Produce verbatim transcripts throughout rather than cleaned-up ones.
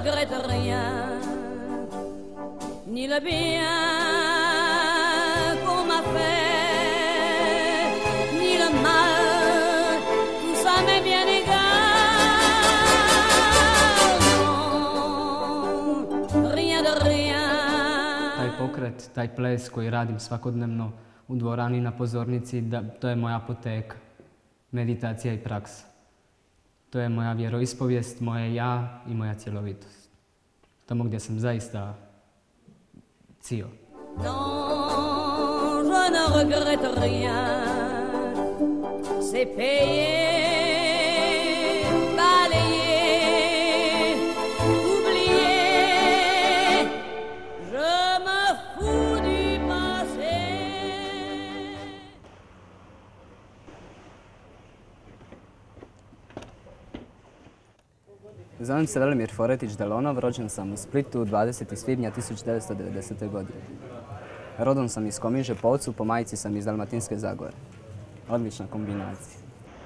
regrette rien, ni le bien qu'on m'a fait, ni le mal, tout ça m'est bien égal. Non, rien de rien. Taj pokret, taj ples koji radim svakodnevno u dvorani na pozornici, da, to je moja apoteka, meditacija i praksa. To je moja vjeroispovijest, moje ja i moja cjelovitost. Tamo gdje sam zaista cio. Non, je ne regrette rien, c'est payé, balayé, oublié, je me fous du passé. Zovem se Velimir Foretić Delonov, rođen sam u Splitu dvadesetog svibnja tisuću devetsto devedesete. godine. Rodom sam iz Komiže, po ocu, po majci sam iz Dalmatinske Zagore. Odlična kombinacija.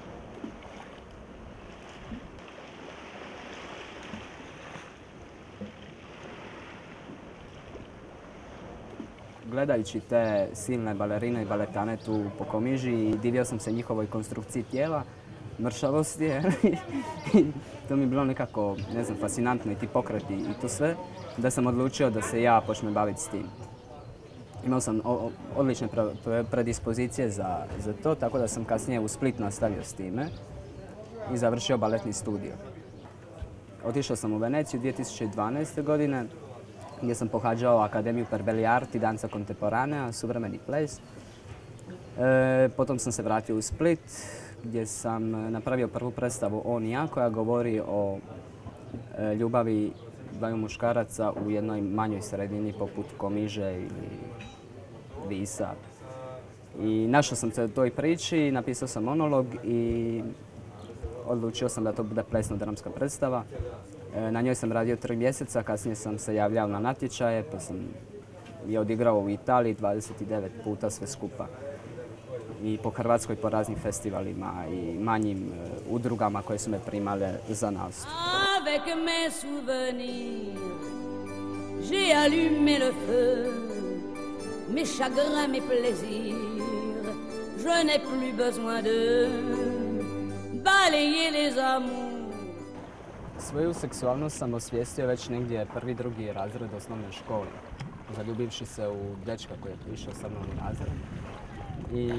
Gledajući te silne balerine i baletane tu po Komiži, divio sam se njihovoj konstrukciji tijela, mršavosti, i to mi je bilo nekako, ne znam, fascinantno i ti pokreti i to sve, da sam odlučio da se ja počnem baviti s tim. Imao sam odlične predispozicije za, za to, tako da sam kasnije u Split nastavio s time i završio baletni studio. Otišao sam u Veneciju dvije tisuće dvanaeste. godine, gdje sam pohađao Akademiju per belli arti, danza contemporanea, suvremeni ples. E, potom sam se vratio u Split, gdje sam napravio prvu predstavu On i ja, koja govori o e, ljubavi dvaju muškaraca u jednoj manjoj sredini poput Komiže ili Visa. I našao sam se u toj priči, napisao sam monolog i odlučio sam da to bude plesno-dramska predstava. E, na njoj sam radio tri mjeseca, kasnije sam se javljao na natječaje, pa sam je odigrao u Italiji dvadeset devet puta sve skupa. I po Hrvatskoj, po raznim festivalima i manjim uh, udrugama koje su me primale za nastup. Avec mes souvenirs, j'ai allumé le feu, mes chagrins, mes plaisirs, je n'ai plus besoin de balayer les amours. Svoju seksualnost sam osvijestio već negdje prvi, drugi razred osnovne škole, zaljubivši se u dečka koji je išao sa mnom u razred. I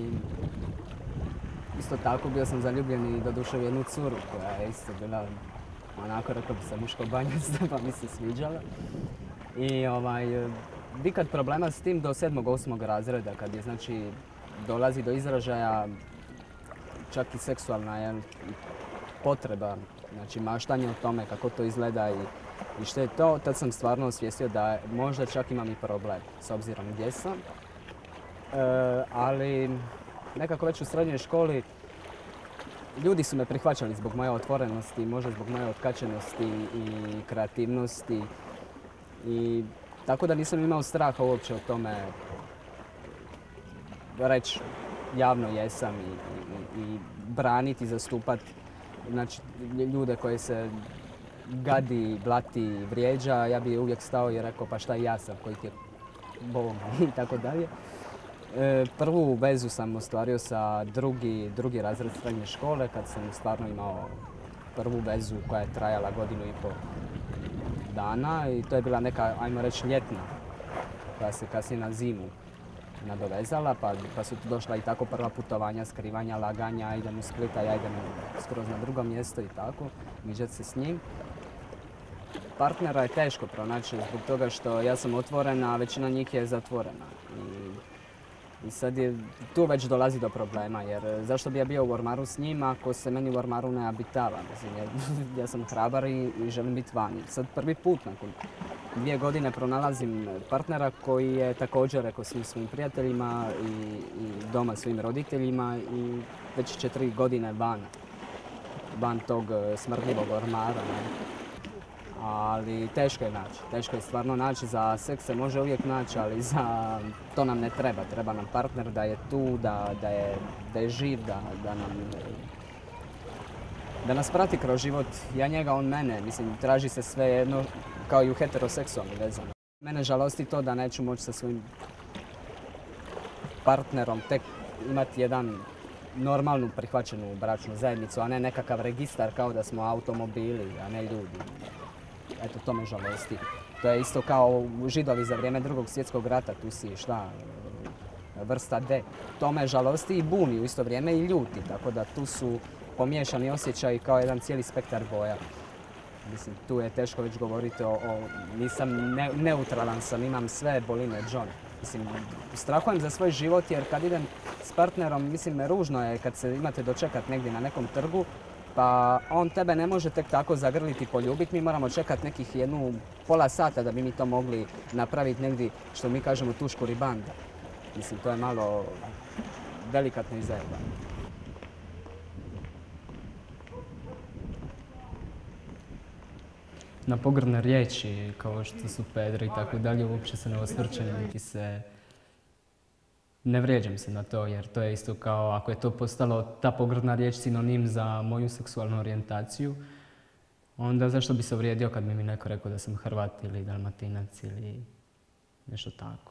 isto tako bio sam zaljubljen i doduše u jednu curu koja je isto bila, onako rekao bi se, muško banjasto, pa mi se sviđala. I ovaj, nikad problema s tim do sedmog, osmog razreda, kad je, znači, dolazi do izražaja čak i seksualna je, potreba, znači maštanje o tome kako to izgleda i, i što je to, tad sam stvarno osvijestio da možda čak imam i problem s obzirom gdje sam. E, ali nekako već u srednjoj školi ljudi su me prihvaćali zbog moje otvorenosti, možda zbog moje otkačenosti i kreativnosti. I tako da nisam imao straha uopće o tome reći javno jesam i, i, i braniti i zastupati, znači, ljude koje se gadi, blati, vrijeđa. Ja bi uvijek stao i rekao pa šta ja sam koji ti je Bog i tako dalje. E, prvu vezu sam ostvario sa drugi, drugi razred srednje škole, kad sam stvarno imao prvu vezu koja je trajala godinu i pol dana i to je bila neka, ajmo reći, ljetna, koja se kasnije na zimu nadovezala, pa, pa su došla i tako prva putovanja, skrivanja, laganja, idem u Splita, ja idem skroz na drugo mjesto i tako, miđat se s njim. Partnera je teško pronaći zbog toga što ja sam otvorena, a većina njih je zatvorena. I, i sad je, tu već dolazi do problema, jer zašto bi ja bio u ormaru s njima ako se meni u ormaru ne abitava? Mislim, ja, ja sam hrabar i, i želim biti vani. Sad prvi put nakon dvije godine pronalazim partnera koji je također rekao svim svojim prijateljima i, i doma svojim roditeljima i već četiri godine van, van tog smrdljivog ormara. Ne? Ali teško je naći, teško je stvarno naći, za seks se može uvijek naći, ali za to nam ne treba, treba nam partner da je tu, da, da, je, da je živ, da, da nam da nas prati kroz život, ja njega, on mene, mislim, traži se sve jedno kao i u heteroseksualnim vezama. Mene žalosti to da neću moći sa svojim partnerom tek imati jedan normalnu prihvaćenu bračnu zajednicu, a ne nekakav registar kao da smo automobili, a ne ljudi. Eto, to me žalosti. To je isto kao Židovi za vrijeme drugog svjetskog rata, tu si šta, vrsta D. To me žalosti i buni u isto vrijeme i ljuti, tako da tu su pomiješani osjećaji kao jedan cijeli spektar boja. Mislim, tu je teško već govoriti o, o nisam ne, neutralan sam, imam sve boline John. Mislim, strahujem za svoj život jer kad idem s partnerom, mislim, ružno je kad se imate dočekat negdje na nekom trgu, pa on tebe ne može tek tako zagrliti i poljubiti. Mi moramo čekati nekih jednu pola sata da bi mi to mogli napraviti negdje, što mi kažemo, tušku ribanda. Mislim, to je malo delikatno i zajebano. Na pogrdne riječi, kao što su pedri i tako dalje, uopće se ne osvrćem, niti se ne vrijeđam se na to, jer to je isto kao ako je to postalo ta pogrdna riječ sinonim za moju seksualnu orijentaciju, onda zašto bi se uvrijedio kad bi mi neko rekao da sam Hrvat ili Dalmatinac ili nešto tako.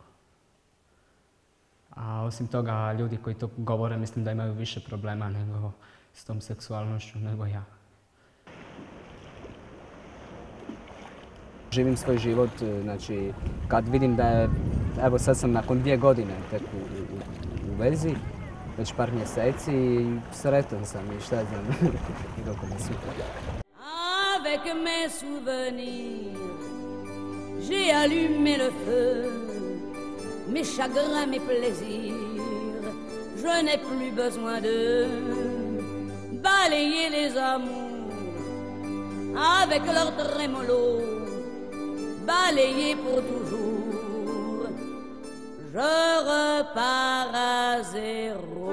A osim toga, ljudi koji to govore mislim da imaju više problema nego s tom seksualnošću nego ja. Živim svoj život, znači kad vidim da je, evo sad sam nakon dvije godine tek u, u, u vezi, već par mjeseci i sretan sam i šta znam, i dok me sutra. Avec mes souvenirs, j'ai allumé le feu, mes chagrins, mes plaisirs, je n'ai plus besoin de balayer les amours avec leur trémolo, balayer pour toujours, je repars à zéro.